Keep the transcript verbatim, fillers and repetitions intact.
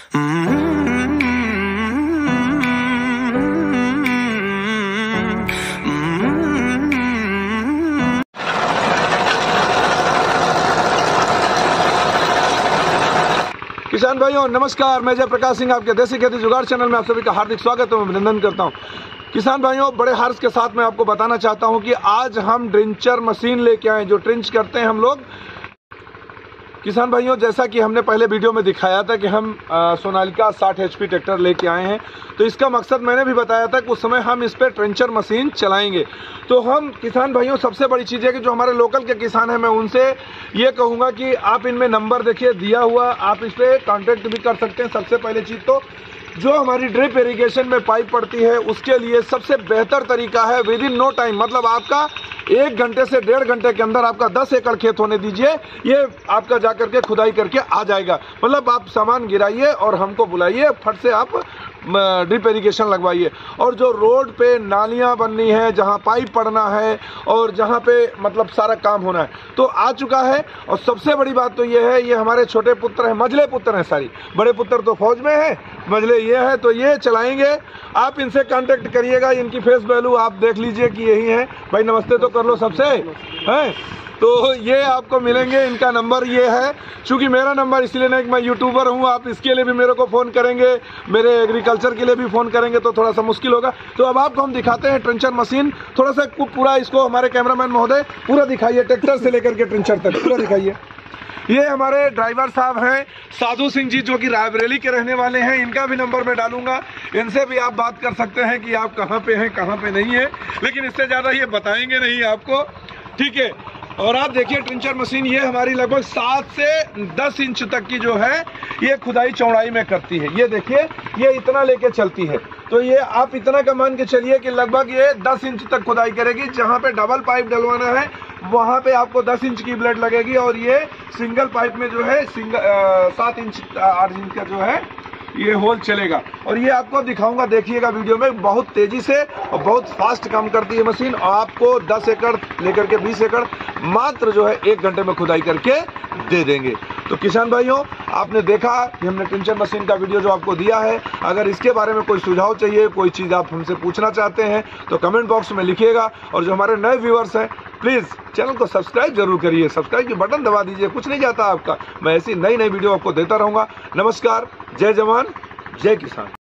किसान भाइयों नमस्कार, मैं जयप्रकाश सिंह आपके देसी खेती जुगाड़ चैनल में आप सभी का हार्दिक स्वागत और अभिनंदन करता हूं। किसान भाइयों, बड़े हर्ष के साथ मैं आपको बताना चाहता हूं कि आज हम ड्रिंचर मशीन लेके आए जो ट्रिंच करते हैं हम लोग। किसान भाइयों, जैसा कि हमने पहले वीडियो में दिखाया था कि हम आ, सोनालिका साठ एच पी ट्रैक्टर लेके आए हैं, तो इसका मकसद मैंने भी बताया था कि उस समय हम इस पर ट्रेंचर मशीन चलाएंगे। तो हम किसान भाइयों, सबसे बड़ी चीज़ है कि जो हमारे लोकल के किसान हैं, मैं उनसे ये कहूँगा कि आप इनमें नंबर देखिए दिया हुआ, आप इस पर कॉन्टेक्ट भी कर सकते हैं। सबसे पहले चीज़ तो जो हमारी ड्रिप इरिगेशन में पाइप पड़ती है, उसके लिए सबसे बेहतर तरीका है विद इन नो टाइम, मतलब आपका एक घंटे से डेढ़ घंटे के अंदर आपका दस एकड़ खेत होने दीजिए, ये आपका जा करके खुदाई करके आ जाएगा। मतलब आप सामान गिराइए और हमको बुलाइए, फट से आप ड्रिप इरिगेशन लगवाइए। और जो रोड पे नालियां बननी है, जहां पाइप पड़ना है और जहां पे मतलब सारा काम होना है, तो आ चुका है। और सबसे बड़ी बात तो ये है, ये हमारे छोटे पुत्र हैं, मझले पुत्र हैं, सारी बड़े पुत्र तो फौज में है, मझले ये है, तो ये चलाएंगे। आप इनसे कांटेक्ट करिएगा, इनकी फेस वैल्यू आप देख लीजिए कि यही है। भाई नमस्ते तो कर लो सबसे, हैं? तो ये आपको मिलेंगे, इनका नंबर ये है। चूंकि मेरा नंबर इसलिए नहीं कि मैं यूट्यूबर हूँ, आप इसके लिए भी मेरे को फ़ोन करेंगे, मेरे एग्रीकल्चर के लिए भी फ़ोन करेंगे तो थोड़ा सा मुश्किल होगा। तो अब आपको हम दिखाते हैं ट्रेंचर मशीन, थोड़ा सा पूरा इसको हमारे कैमरामैन महोदय पूरा दिखाइए, ट्रैक्टर से लेकर के ट्रेंचर तक पूरा दिखाइए। ये हमारे ड्राइवर साहब हैं साधु सिंह जी, जो कि रायबरेली के रहने वाले हैं। इनका भी नंबर मैं डालूंगा, इनसे भी आप बात कर सकते हैं कि आप कहाँ पे हैं, कहाँ पे नहीं है, लेकिन इससे ज़्यादा ये बताएंगे नहीं आपको, ठीक है। और आप देखिए ट्रिंचर मशीन, ये हमारी लगभग सात से दस इंच तक की जो है ये खुदाई चौड़ाई में करती है। ये देखिए, ये इतना लेके चलती है, तो ये आप इतना का मान के चलिए कि लगभग ये दस इंच तक खुदाई करेगी। जहाँ पे डबल पाइप डलवाना है वहाँ पे आपको दस इंच की ब्लेड लगेगी, और ये सिंगल पाइप में जो है सिंगल सात इंच आठ इंच का जो है ये होल चलेगा। और ये आपको दिखाऊंगा, देखिएगा वीडियो में, बहुत तेजी से और बहुत फास्ट काम करती है मशीन। और आपको दस एकड़ लेकर के बीस एकड़ मात्र जो है एक घंटे में खुदाई करके दे देंगे। तो किसान भाइयों, आपने देखा कि हमने ट्रेंचर मशीन का वीडियो जो आपको दिया है। अगर इसके बारे में कोई सुझाव चाहिए, कोई चीज़ आप हमसे पूछना चाहते हैं, तो कमेंट बॉक्स में लिखिएगा। और जो हमारे नए व्यूअर्स हैं, प्लीज़ चैनल को सब्सक्राइब जरूर करिए, सब्सक्राइब की बटन दबा दीजिए, कुछ नहीं जाता आपका। मैं ऐसी नई नई वीडियो आपको देता रहूँगा। नमस्कार, जय जवान, जय किसान।